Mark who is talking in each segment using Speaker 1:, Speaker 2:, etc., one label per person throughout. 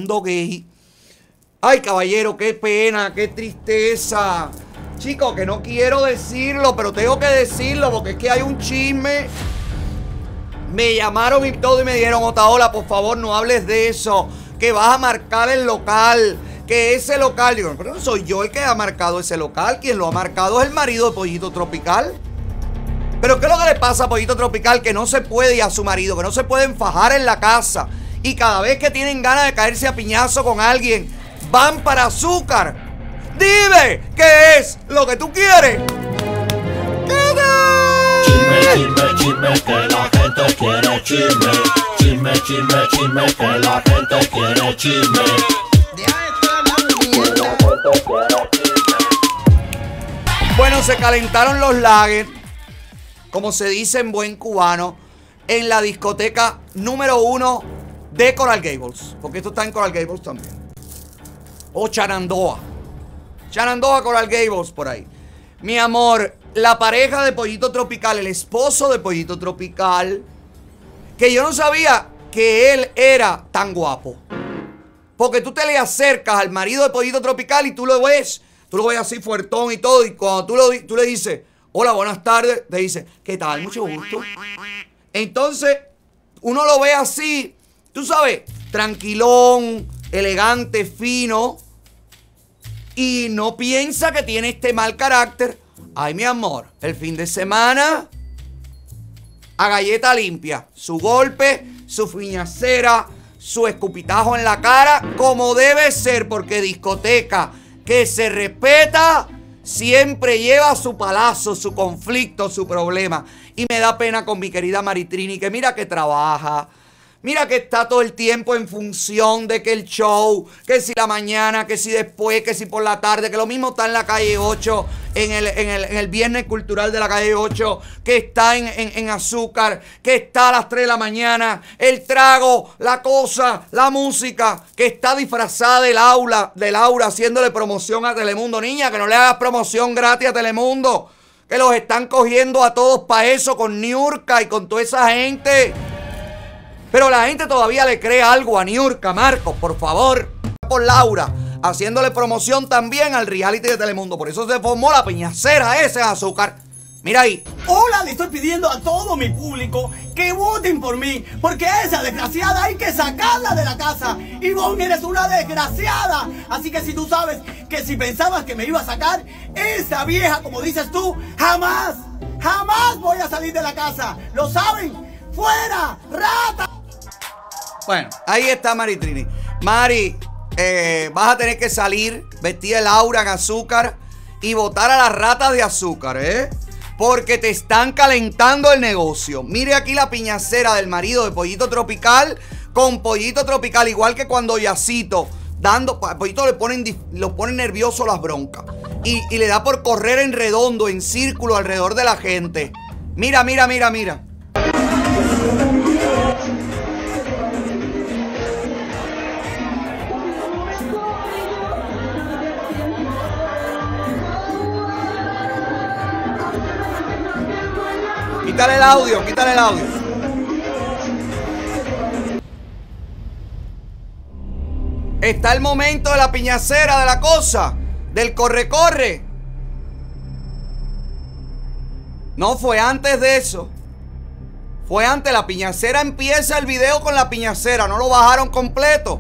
Speaker 1: mundo gay. Ay, caballero, qué pena, qué tristeza. Chicos, que no quiero decirlo, pero tengo que decirlo porque es que hay un chisme. Me llamaron y todo y me dijeron, Otaola, por favor, no hables de eso, que vas a marcar el local, que ese local. Digo, pero no soy yo el que ha marcado ese local. Quien lo ha marcado es el marido de Pollito Tropical. Pero ¿qué es lo que le pasa a Pollito Tropical? Que no se puede, y a su marido, que no se pueden fajar en la casa. Y cada vez que tienen ganas de caerse a piñazo con alguien, van para Azúcar. Dime, ¿qué es lo que tú quieres?
Speaker 2: Chisme, chisme, chisme, que la gente quiere chisme. Chisme, chisme, chisme, que la gente quiere chisme.
Speaker 1: Bueno, se calentaron los lagues, como se dice en buen cubano, en la discoteca número 1 de Coral Gables. Porque esto está en Coral Gables también. O Shenandoah. Shenandoah, Coral Gables, por ahí. Mi amor, la pareja de Pollito Tropical, el esposo de Pollito Tropical, que yo no sabía que él era tan guapo. Porque tú te le acercas al marido de Pollito Tropical y tú lo ves así fuertón y todo. Y cuando tú le dices, hola, buenas tardes, te dice, ¿qué tal? Mucho gusto. Entonces, uno lo ve así, tú sabes, tranquilón, elegante, fino. Y no piensa que tiene este mal carácter. Ay, mi amor, el fin de semana a galleta limpia. Su golpe, su fiñacera, su escupitajo en la cara, como debe ser, porque discoteca que se respeta siempre lleva su palazo, su conflicto, su problema. Y me da pena con mi querida Maritrini, que mira que trabaja. Mira que está todo el tiempo en función de que el show, que si la mañana, que si después, que si por la tarde, que lo mismo está en la calle 8, en el Viernes Cultural de la calle 8, que está en Azúcar, que está a las 3 de la mañana, el trago, la cosa, la música, que está disfrazada del aura haciéndole promoción a Telemundo. Niña, que no le hagas promoción gratis a Telemundo, que los están cogiendo a todos para eso con Niurka y con toda esa gente. Pero la gente todavía le cree algo a Niurka, Marcos, por favor. Por Laura, haciéndole promoción también al reality de Telemundo. Por eso se formó la piñacera ese en Azúcar. Mira ahí.
Speaker 3: Hola, le estoy pidiendo a todo mi público que voten por mí, porque a esa desgraciada hay que sacarla de la casa. Ivonne, eres una desgraciada. Así que si tú sabes que si pensabas que me iba a sacar, esa vieja, como dices tú, jamás voy a salir de la casa. ¿Lo saben? ¡Fuera, rata!
Speaker 1: Bueno, ahí está Maritrini. Mari, vas a tener que salir vestida de Laura en Azúcar y votar a las ratas de Azúcar, ¿eh? Porque te están calentando el negocio. Mire aquí la piñacera del marido de Pollito Tropical con Pollito Tropical, igual que cuando Yacito Pollito lo pone nervioso las broncas. Y le da por correr en redondo, en círculo, alrededor de la gente. Mira, mira, mira, mira. Quítale el audio, quítale el audio. Está el momento de la piñacera, de la cosa, del corre-corre. No, fue antes de eso. Fue antes, la piñacera empieza el video con la piñacera, no lo bajaron completo.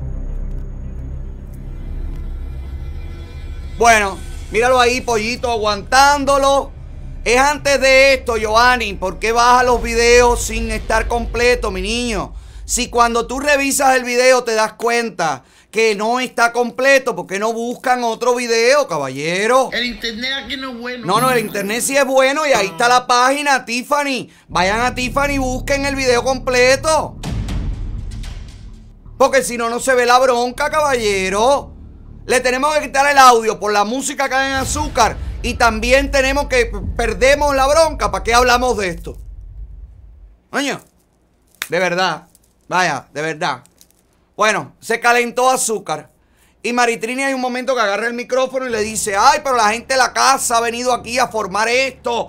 Speaker 1: Bueno, míralo ahí, Pollito, aguantándolo. Es antes de esto, Giovanni. ¿Por qué baja los videos sin estar completo, mi niño? Si cuando tú revisas el video te das cuenta que no está completo, ¿por qué no buscan otro video, caballero?
Speaker 4: El internet aquí no es bueno.
Speaker 1: No, el internet sí es bueno y ahí está la página, Tiffany. Vayan a Tiffany y busquen el video completo. Porque si no, no se ve la bronca, caballero. Le tenemos que quitar el audio por la música que hay en Azúcar. Y también tenemos que perdemos la bronca. ¿Para qué hablamos de esto? Coño, de verdad. Vaya, de verdad. Bueno, se calentó Azúcar. Y Maritrini hay un momento que agarra el micrófono y le dice: ay, pero la gente de la casa ha venido aquí a formar esto.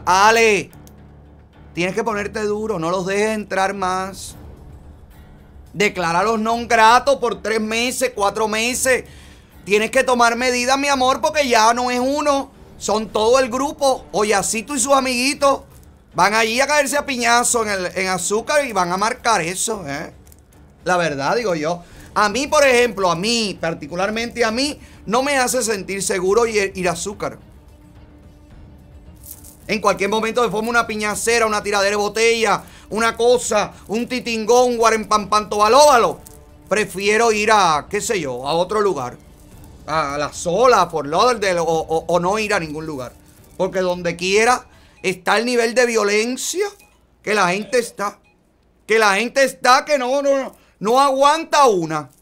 Speaker 1: Ale, tienes que ponerte duro. No los dejes entrar más. Decláralos non gratos por 3 meses, 4 meses. Tienes que tomar medidas, mi amor, porque ya no es uno, son todo el grupo. Oyacito y sus amiguitos van allí a caerse a piñazo en Azúcar y van a marcar eso, ¿eh? La verdad, digo yo. A mí, por ejemplo, particularmente a mí, no me hace sentir seguro ir a Azúcar. En cualquier momento se forma una piñacera, una tiradera de botella, una cosa, un titingón, un guarempampanto balóbalo. Prefiero ir a, qué sé yo, a otro lugar. A La Sola, a Fort Lauderdale, o no ir a ningún lugar. Porque donde quiera está el nivel de violencia que la gente está. Que la gente está que no aguanta una.